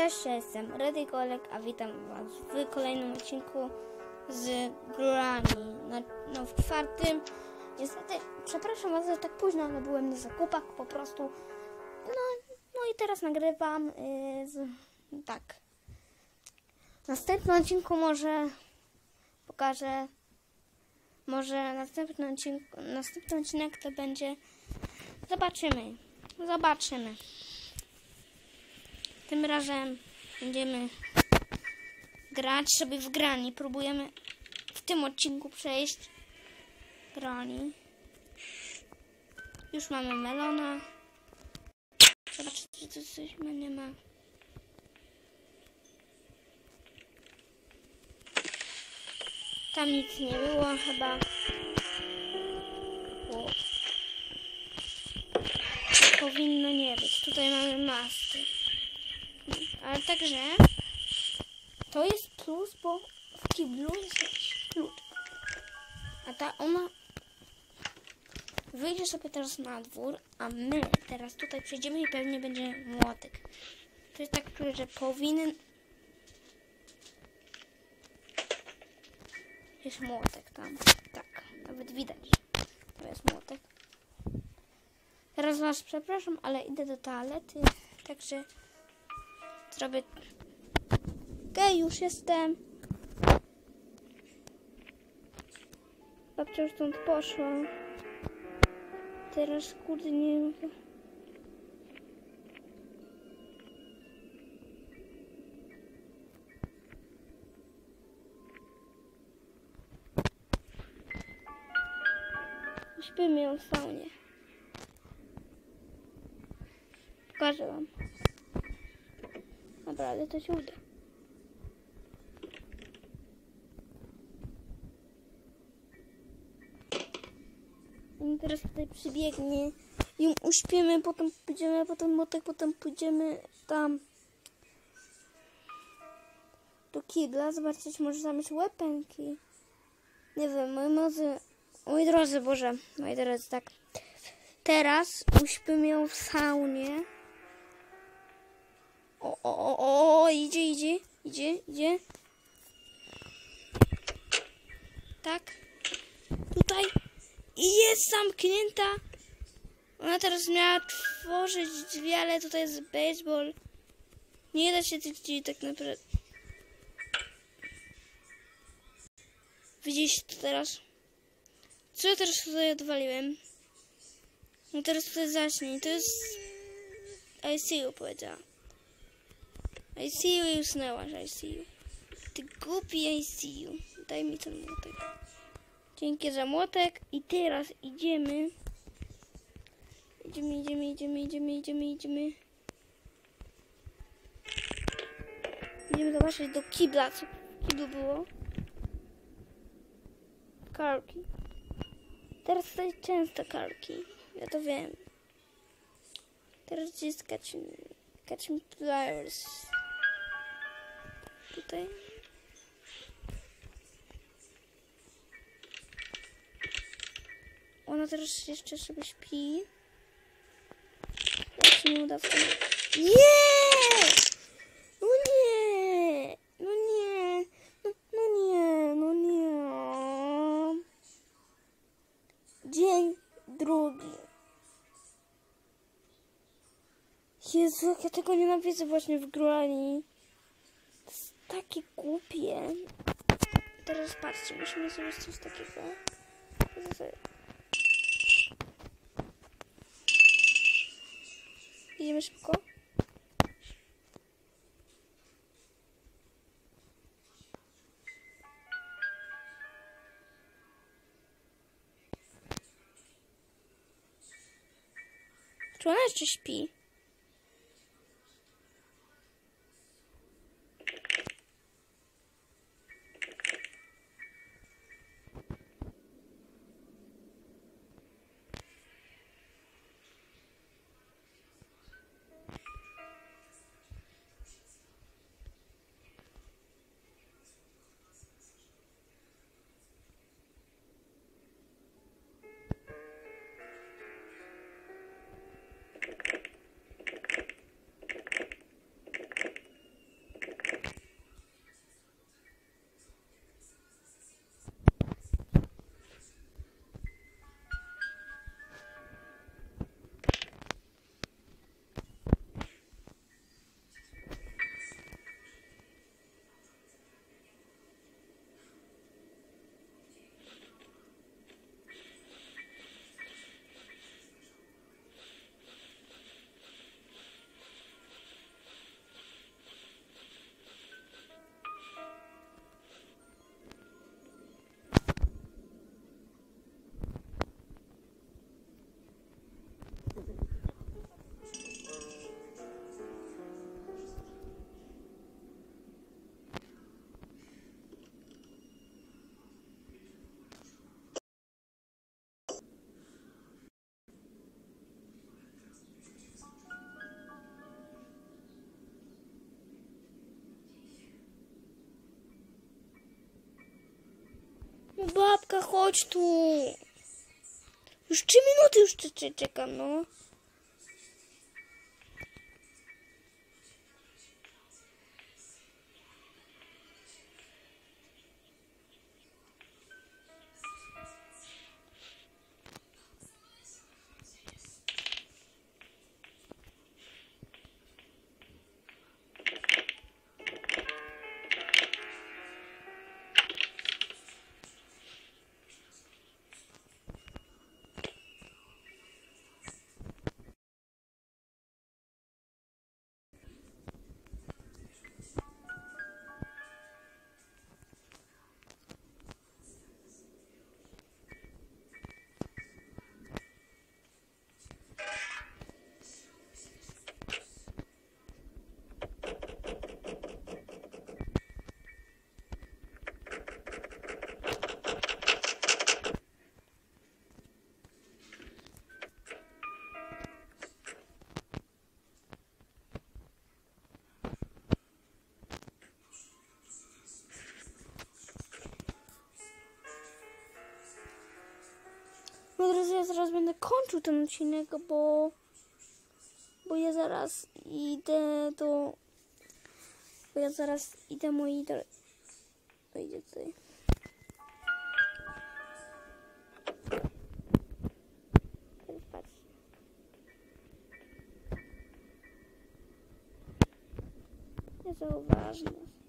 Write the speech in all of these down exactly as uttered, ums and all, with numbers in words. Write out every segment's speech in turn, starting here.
Cześć, ja jestem Redykolek, a witam was w kolejnym odcinku z Granny. No, no w czwartym. Niestety, przepraszam was, że tak późno, ale byłem na zakupach po prostu. No, no i teraz nagrywam yy, z, tak. W następnym odcinku może pokażę, może następny odcinek, następny odcinek to będzie, zobaczymy, zobaczymy. Tym razem będziemy grać sobie w Granny. Próbujemy w tym odcinku przejść Granny. Już mamy melona. Zobaczcie, czy to coś nie ma. Tam nic nie było chyba. O. Powinno nie być. Tutaj mamy master. Ale także to jest plus, bo w kiblu jest jakiś klucz. A ta ona wyjdzie sobie teraz na dwór, a my teraz tutaj przejdziemy i pewnie będzie młotek. To jest tak, że powinien... Jest młotek tam. Tak, nawet widać. To jest młotek. Teraz was przepraszam, ale idę do toalety, także zrobię... Okej, okay, już jestem. Babcia już stąd poszła. Teraz kurde nie wiem. Śpimy ją w saunie. Pokażę wam. Naprawdę to się uda. I teraz tutaj przybiegnie i ją uśpimy, potem pójdziemy, potem motek, potem pójdziemy tam do kibla, zobaczyć, może tam jest łepenki. Nie wiem, moi drodzy, moi drodzy, Boże, moi drodzy, tak. Teraz uśpimy ją w saunie. O, o, o, o, idzie, idzie, idzie, idzie. Tak. Tutaj. I jest zamknięta. Ona teraz miała tworzyć drzwi, ale tutaj jest baseball. Nie da się tych drzwi tak naprawdę. Widzieliście to teraz? Co ja teraz tutaj odwaliłem? No teraz tutaj zacznie. To jest... I see you, powiedziała. I see you i usnęłaś, I see you. Ty głupi, I see you. Daj mi ten młotek. Dzięki za młotek. I teraz idziemy. Idziemy, idziemy, idziemy, idziemy, idziemy, idziemy. Idziemy zobaczyć do kibla, co w kiblu było. Karki. Teraz tutaj często karki. Ja to wiem. Teraz jest catching, catching players. Tutaj. Ona teraz jeszcze sobie śpi. Jak się nie uda w tym... Nie! No nie! No nie! No, no nie! No nie! Dzień drugi. Jezu, jak ja tego nienawidzę właśnie w Granny. To jest takie głupie. Teraz patrzcie, musimy zrobić coś takiego. Idziemy szybko. Czy ona jeszcze śpi? chodź tu. Już trzy minuty już czekam, no. Moi drodzy, ja zaraz będę kończył ten odcinek, bo, bo ja zaraz idę do... Bo ja zaraz idę, moi drodzy... No idzie tutaj. Patrz. Nie zauważę.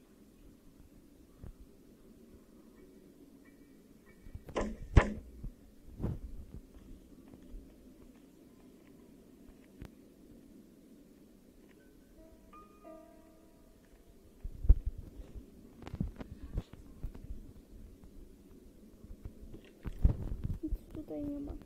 Tutaj nie ma.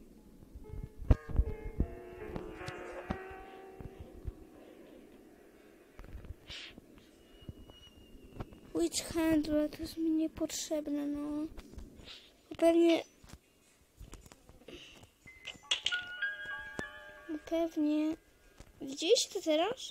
Witch Handler, to jest mi niepotrzebne, no. Pewnie... Pewnie... Widzieliście to teraz?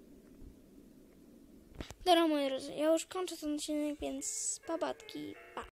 Dobra, moi drodzy, ja już kończę ten odcinek, więc babatki, pa.